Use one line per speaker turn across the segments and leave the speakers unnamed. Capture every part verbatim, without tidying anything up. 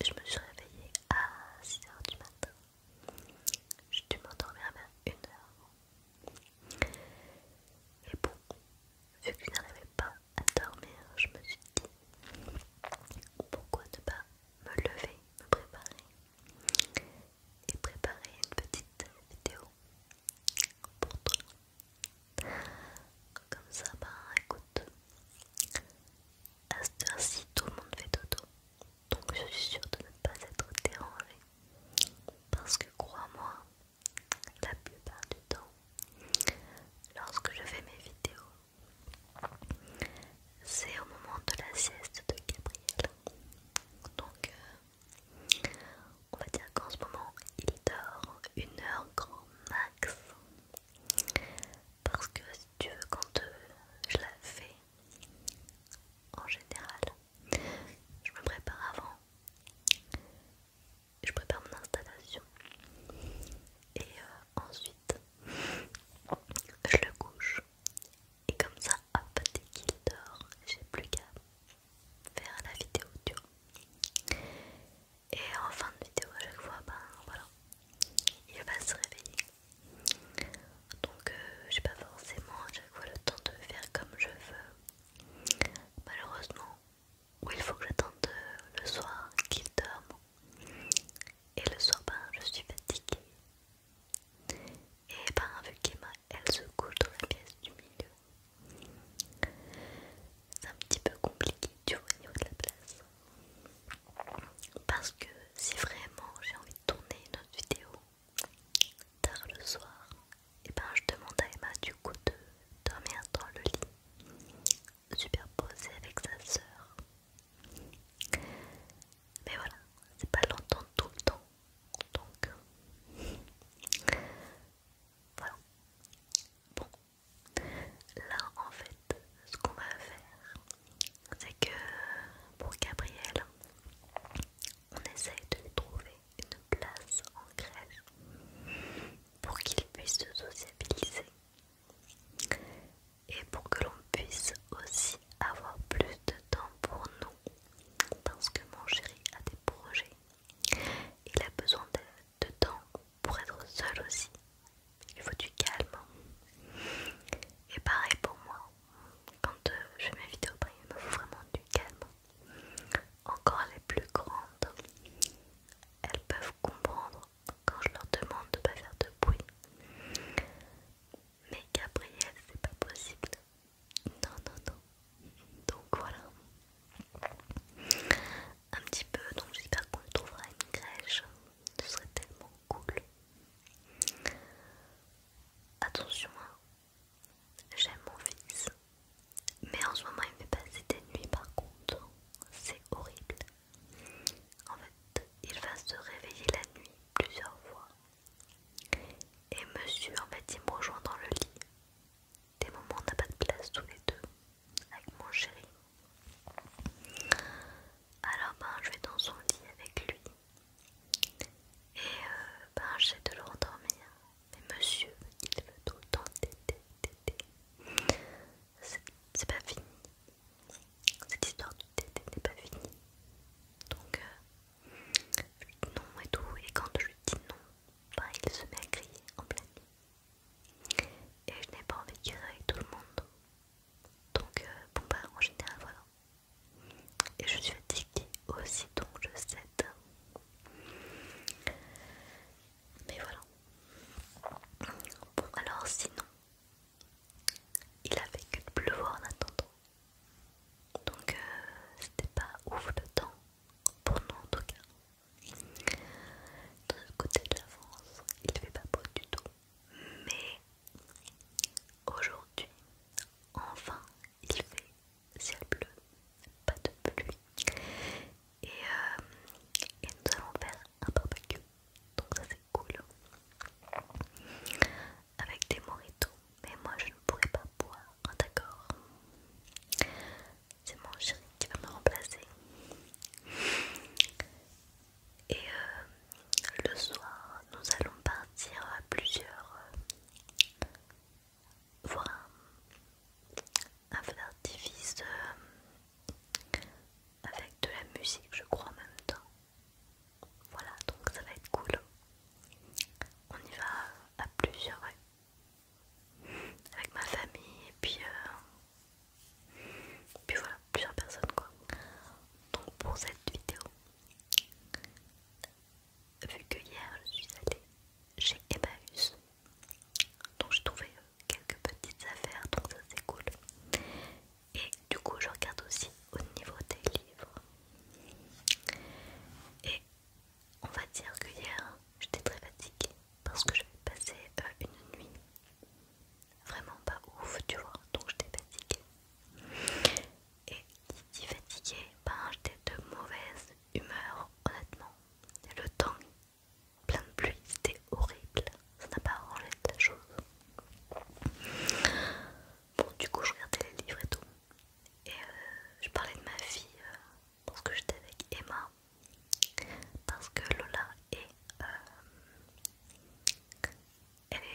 je me suis réveillée à six heures du matin. J'ai dû m'endormir vers une heure. Et bon, vu que je n'arrivais pas à dormir, je me suis dit pourquoi ne pas me lever, me préparer et préparer une petite vidéo pour toi. Comme ça, bah écoute, à cette heure-ci, tout le monde fait dodo, donc je suis sûre de ne pas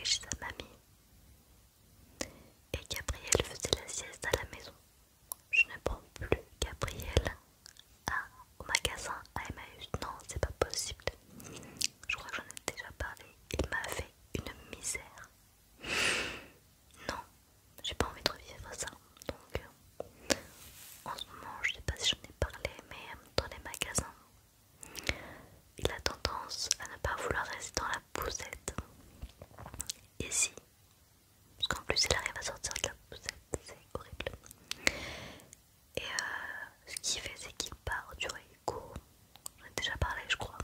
chez sa mamie et Gabriel faisait la sieste à la maison. Je ne prends plus Gabriel à, au magasin à Emmaüs. Non, c'est pas possible. Je crois que j'en ai déjà parlé. Il m'a fait une misère. Non, j'ai pas envie de revivre ça. Donc, euh, en ce moment, je sais pas si j'en ai parlé, mais euh, dans les magasins, il a tendance à ne pas vouloir rester dans la poussette. Et si, parce qu'en plus, il arrive à sortir de la poussette, c'est horrible. Et euh, ce qu'il fait, c'est qu'il part du court. J'en ai déjà parlé, je crois.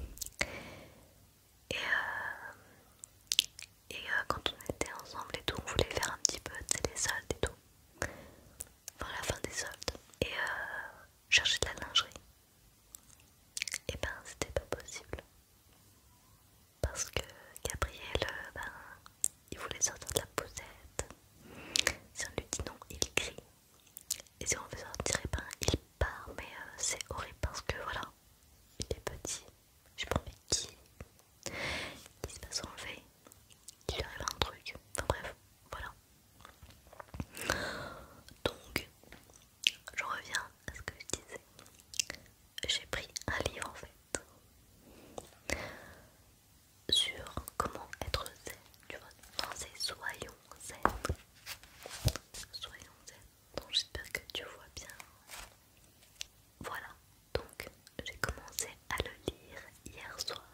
Et, euh, et euh, quand on était ensemble et tout, on voulait faire un petit peu les soldes et tout. Enfin, la fin des soldes. Et euh, chercher de la lingerie. Et ben, c'était pas possible. Parce que Gabriel, euh, ben, il voulait sortir de la poussette. Si on lui dit non, il crie. Et si on veut sortir, et ben, il part. Mais euh, c'est horrible parce que voilà, il est petit. J'ai pas envie qu'il qu'il se fasse enlever, qu'il lui arrive un truc. Enfin bref, voilà. Donc, je reviens à ce que je disais. J'ai pris un livre en fait sur comment être zen. Tu vois, non, c'est soyons zen. Soyons zen. Donc j'espère que tu vois bien. Voilà, donc j'ai commencé à le lire hier soir.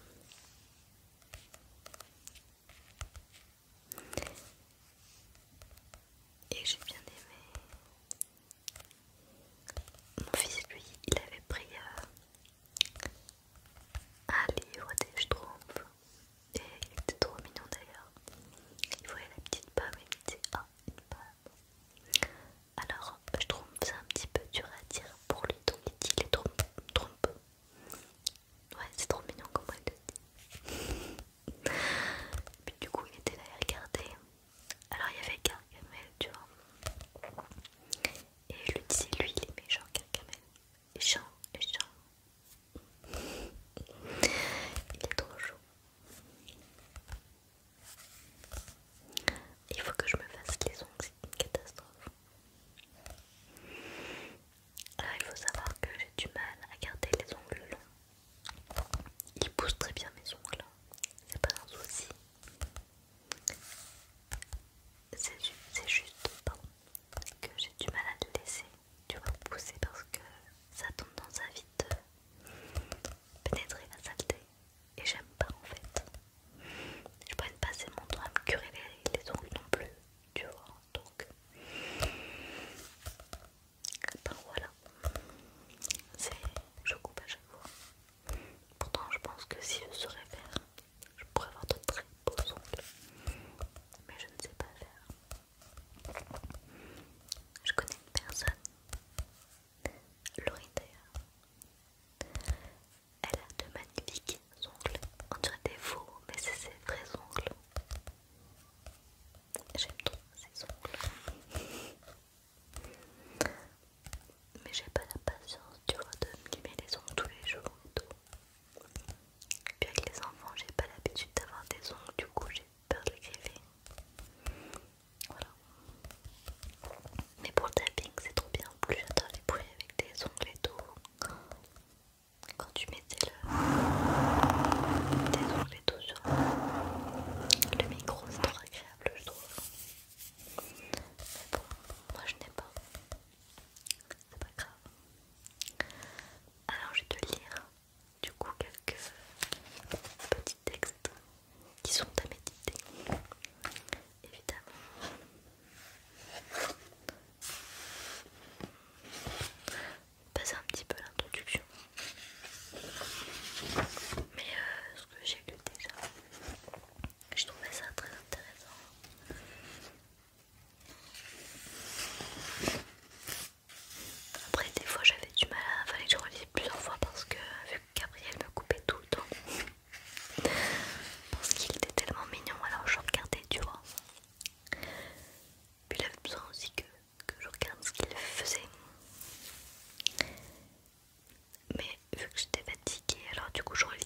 Et j'ai bien aimé. Mon fils, lui, il avait pris euh, un livre des Schtroumpfs. Et il était trop mignon d'ailleurs. Il voyait la petite pomme et il me disait ah, une pomme. Alors, je trouve que c'est un petit peu dur à dire pour lui, donc il dit les trompe, trompe. Ouais, c'est trop mignon comment il le dit. Puis du coup, il était là à regarder. Alors, il y avait Gargamel, tu vois. Et je lui disais, lui, il est méchant, Gargamel. Méchant, méchant. Il est trop chaud. Il faut que je me fasse les ongles, c'est une catastrophe. Alors il faut savoir que j'ai du mal à garder les ongles longs. Ils poussent très bien mes ongles, c'est pas un souci. C'est juste pardon, que j'ai du mal à le laisser, tu vois, pousser parce que ça a tendance à vite pénétrer la saleté. Et j'aime pas en fait. Je pourrais pas passer mon temps à me curer les, les ongles non plus, tu vois. Donc, ben voilà. C'est, je coupe à chaque fois. Pourtant, je pense que si je saurais faire, je pourrais avoir de très beaux ongles. Mais je ne sais pas faire. Je connais une personne, Laurie d'ailleurs. Elle a de magnifiques ongles. On dirait des faux, mais c'est ses vrais ongles. J'aime trop ses ongles. Mais j'ai pas la patience, tu vois, de me limer les ongles tous les jours et tout. Et puis avec les enfants, j'ai pas l'habitude d'avoir des ongles, du coup j'ai peur de les griffer. Voilà. Mais pour le tapping, c'est trop bien. En plus, j'adore les bruits avec des ongles et tout. Quand tu mettais le... tes ongles et tout sur le micro, c'est trop agréable, je trouve. Mais bon, moi je n'ai pas. C'est pas grave. Alors je vais te lire du coup quelques petits textes qui sont à méditer. Évidemment. Passer un petit peu l'introduction. Mais euh, ce que j'ai lu déjà, je trouvais ça très intéressant. Après des fois j'avais du mal à... fallait que je relise plusieurs fois parce que vu que Gabriel me coupait tout le temps. Parce qu'il était tellement mignon, alors je regardais, tu vois. Puis il avait besoin aussi que, que je regarde ce qu'il faisait. Mais vu que j'étais fatiguée, alors du coup je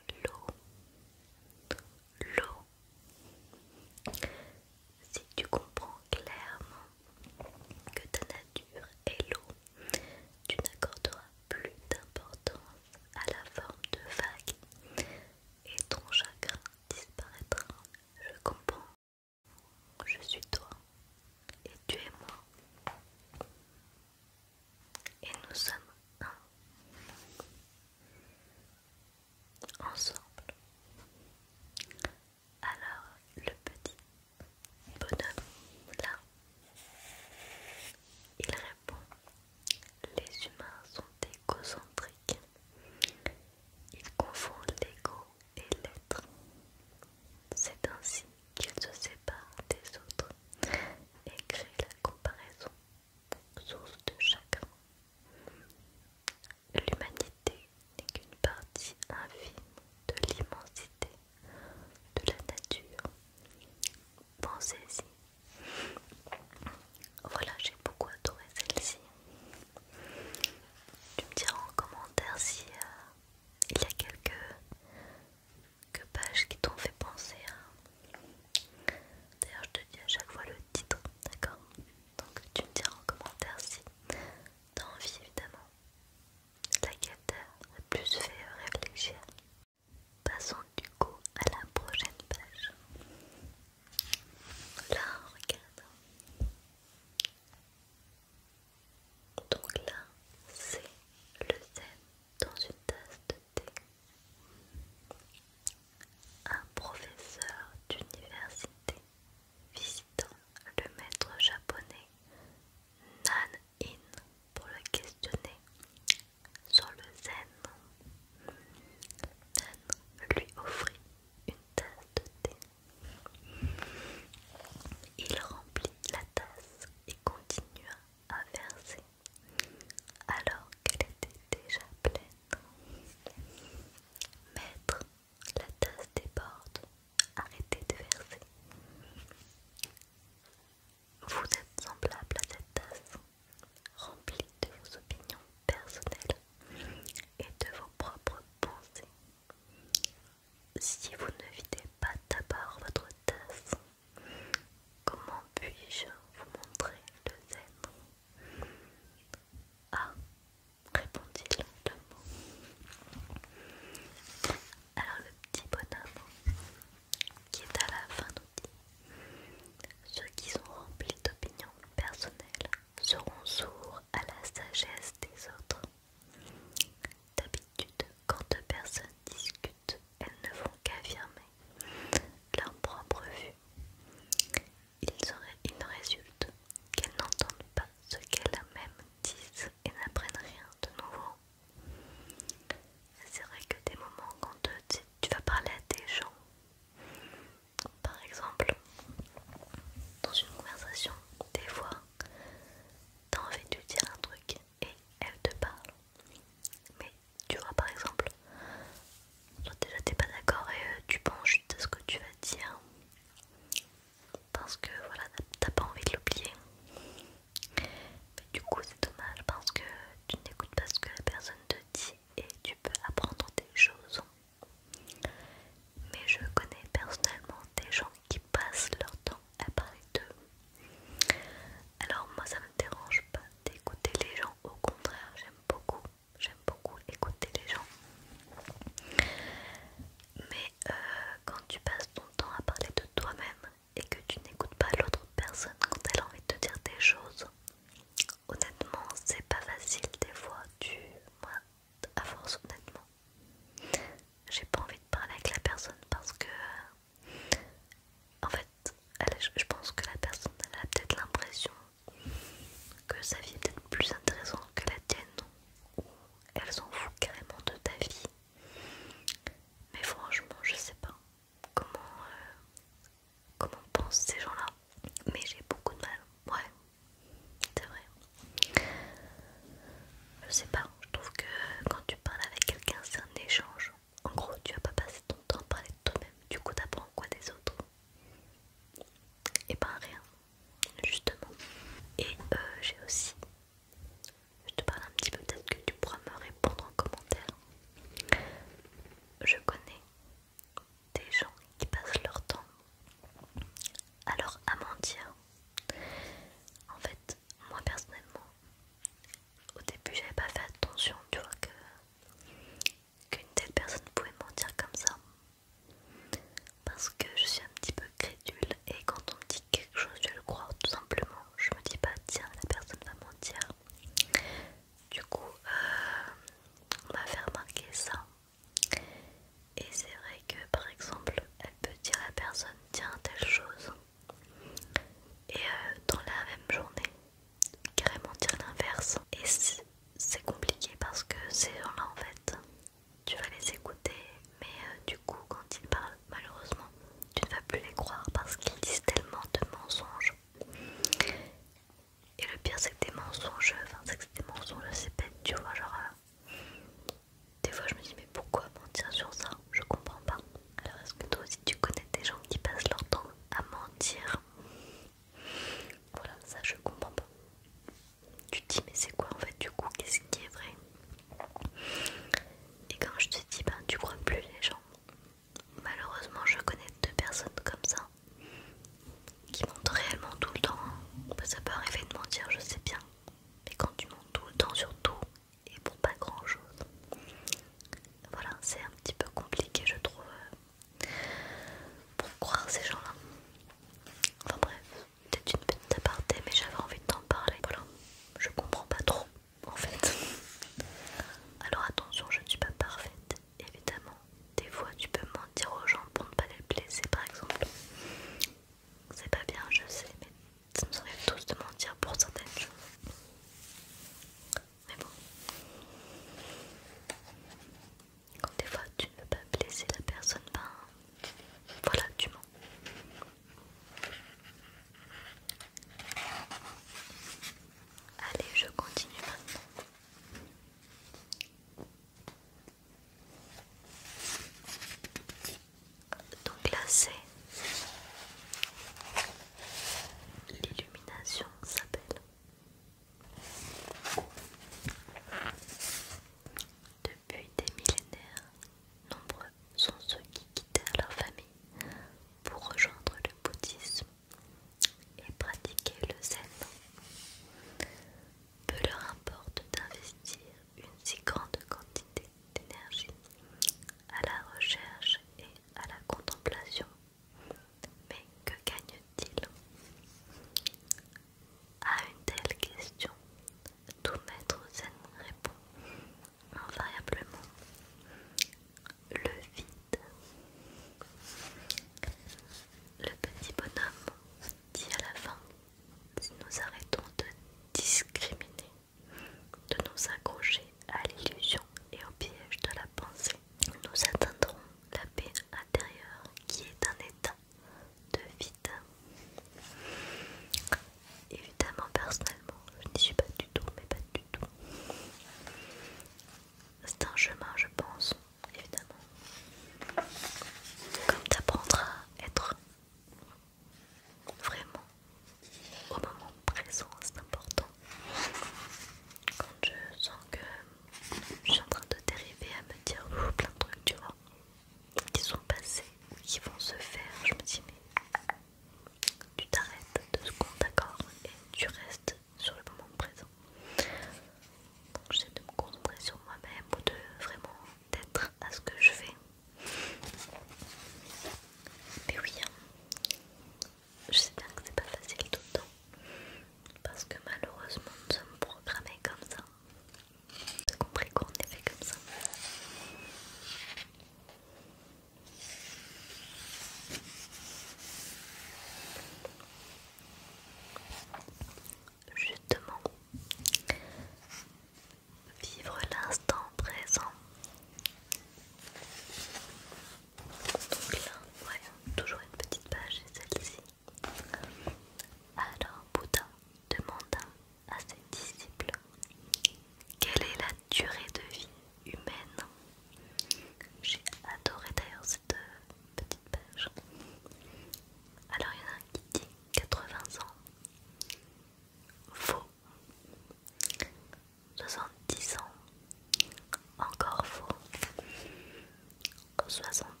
soixante